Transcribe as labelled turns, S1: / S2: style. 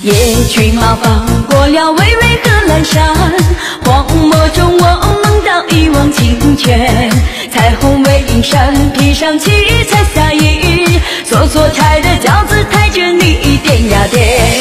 S1: 野菊马放过了巍巍贺兰山，荒漠中我梦到一汪清泉，彩虹为映山，披上七彩霞衣，蹉跎柴的轿子抬着你点呀点。